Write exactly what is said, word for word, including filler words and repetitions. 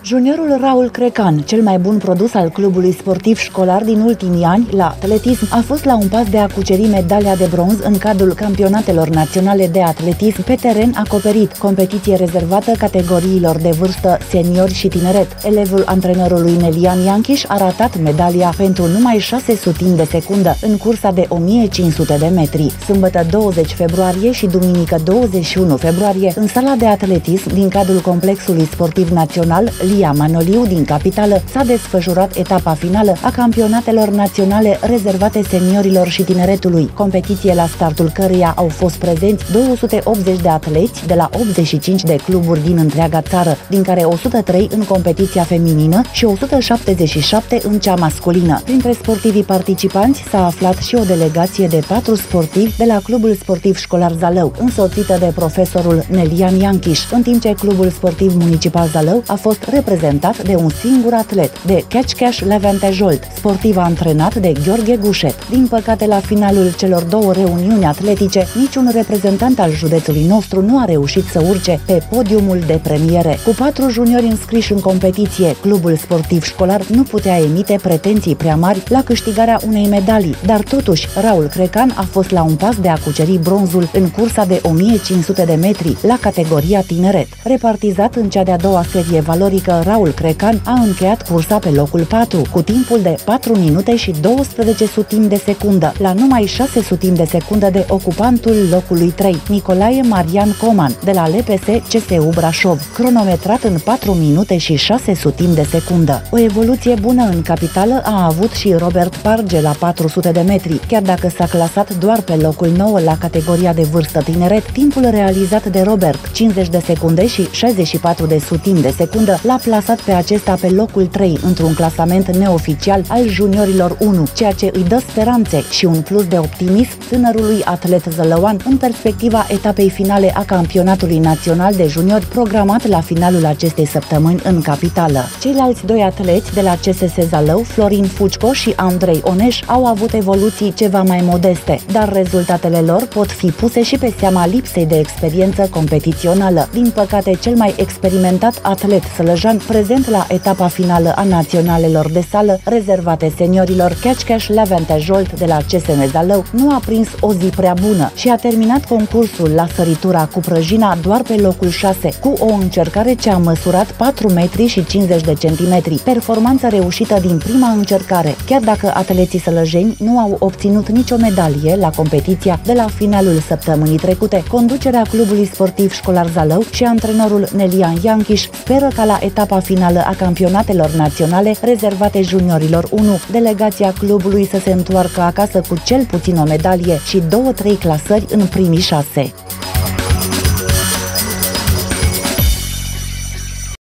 Juniorul Raul Crecan, cel mai bun produs al clubului sportiv școlar din ultimii ani la atletism, a fost la un pas de a cuceri medalia de bronz în cadrul campionatelor naționale de atletism pe teren acoperit, competiție rezervată categoriilor de vârstă seniori și tineret. Elevul antrenorului Nelian Ianchiș a ratat medalia pentru numai șase sutimi de secundă în cursa de o mie cinci sute de metri. Sâmbătă douăzeci februarie și duminică douăzeci și unu februarie, în sala de atletism din cadrul complexului sportiv național Lia Manoliu din capitală, s-a desfășurat etapa finală a campionatelor naționale rezervate seniorilor și tineretului, competiție la startul căreia au fost prezenți două sute optzeci de atleți de la optzeci și cinci de cluburi din întreaga țară, din care o sută trei în competiția feminină și o sută șaptezeci și șapte în cea masculină. Printre sportivii participanți s-a aflat și o delegație de patru sportivi de la Clubul Sportiv Școlar Zalău, însoțită de profesorul Nelian Ianchiș, în timp ce Clubul Sportiv Municipal Zalău a fost reprezentat de un singur atlet, de Catch Levente Jolt, sportiv antrenat de Gheorghe Gușet. Din păcate, la finalul celor două reuniuni atletice, niciun reprezentant al județului nostru nu a reușit să urce pe podiumul de premiere. Cu patru juniori înscriși în competiție, Clubul Sportiv Școlar nu putea emite pretenții prea mari la câștigarea unei medalii, dar totuși Raul Crecan a fost la un pas de a cuceri bronzul în cursa de o mie cinci sute de metri la categoria tineret. Repartizat în cea de-a doua serie valorică, Raul Crecan a încheiat cursa pe locul patru, cu timpul de patru minute și douăsprezece sutimi de secundă, la numai șase sutimi de secundă de ocupantul locului trei, Nicolae Marian Coman, de la L P S C S U Brașov, cronometrat în patru minute și șase sutimi de secundă. O evoluție bună în capitală a avut și Robert Parge la patru sute de metri, chiar dacă s-a clasat doar pe locul nouă la categoria de vârstă tineret, timpul realizat de Robert, cincizeci de secunde și șaizeci și patru de sutimi de secundă, l-a plasat pe acesta pe locul trei într-un clasament neoficial al juniorilor unu, ceea ce îi dă speranțe și un plus de optimism tânărului atlet zălăuan în perspectiva etapei finale a campionatului național de juniori programat la finalul acestei săptămâni în capitală. Ceilalți doi atleți de la C S S Zalău, Florin Fucco și Andrei Oneș, au avut evoluții ceva mai modeste, dar rezultatele lor pot fi puse și pe seama lipsei de experiență competițională. Din păcate, cel mai experimentat atlet sălăjan prezent la etapa finală a naționalelor de sală rezervate seniorilor, Catch Levente Jolt de la C S M Zalău, nu a prins o zi prea bună și a terminat concursul la săritura cu prăjina doar pe locul șase, cu o încercare ce a măsurat patru metri și cincizeci de centimetri, performanță reușită din prima încercare, chiar dacă atleții sălăjeni nu au obținut nicio medalie la competiția de la finalul săptămânii trecute. Conducerea Clubului Sportiv Școlar Zalău și antrenorul Nelian Ianchiș speră ca la etapa finală a campionatelor naționale rezervate juniorilor unu, delegația clubului să se întoarcă acasă cu cel puțin o medalie și două-trei clasări în primii șase.